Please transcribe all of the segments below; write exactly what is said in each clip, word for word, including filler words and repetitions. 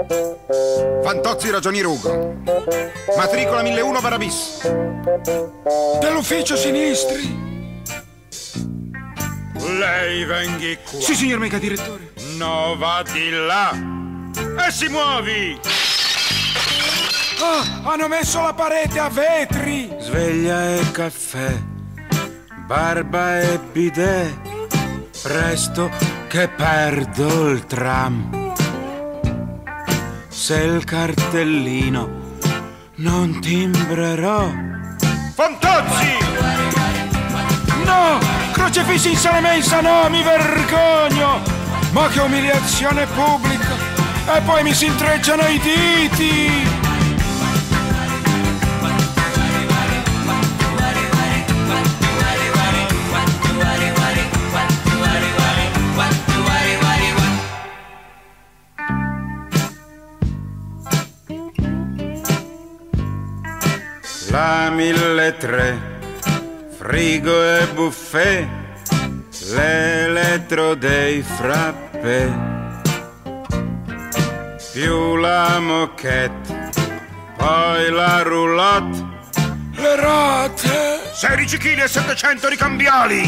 Fantozzi Ragionier Ugo. Matricola milleuno Barabis. Dell'ufficio sinistri. Lei venghi qua. Sì, signor mega direttore. No, va di là. E si muovi. Ah, hanno messo la parete a vetri. Sveglia e caffè, barba e bidet, presto che perdo il tram. Se il cartellino non timbrerò. Fantozzi! No! Crocefissi in sala mensa, no, mi vergogno! Ma che umiliazione pubblica! E poi mi si intrecciano i diti! La mille tre, frigo e buffet, l'elettro dei frappè, più la moquette, poi la roulotte, Le rate! sedici chili e settecento ricambiali.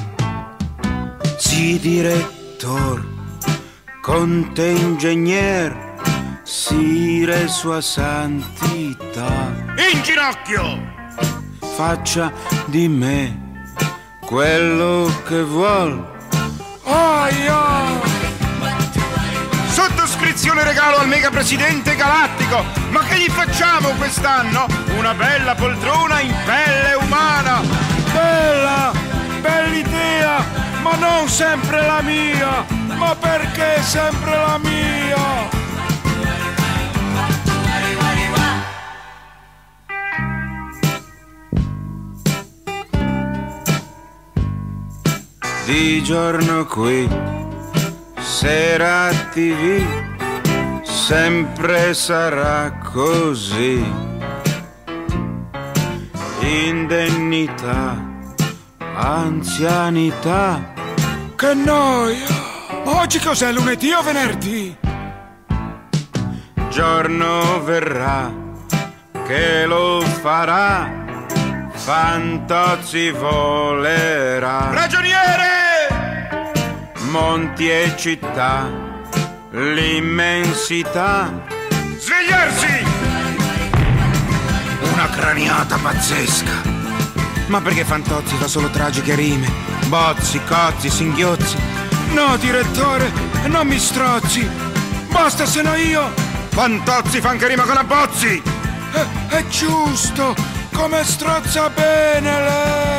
sì direttor, conte ingegner, sire sua santità, In ginocchio. faccia di me quello che vuol. Aia! Sottoscrizione regalo al mega presidente galattico. Ma che gli facciamo quest'anno? Una bella poltrona in pelle umana. Bella! Bell'idea! Ma non sempre la mia! Ma perché sempre la mia? Di giorno qui, sera tivù, sempre sarà così. Indennità, anzianità, Che noia! Oggi cos'è, lunedì o venerdì? giorno verrà che lo farà, Fantozzi volerà. Ragioniere! Monti e città, l'immensità, Svegliarsi! Una craniata pazzesca. Ma perché Fantozzi fa solo tragiche rime? Bozzi, cozzi, singhiozzi. No, direttore, non mi strozzi! Basta, se no io... Fantozzi fa anche rima con Abbozzi! È, è giusto! Come strozza bene lei!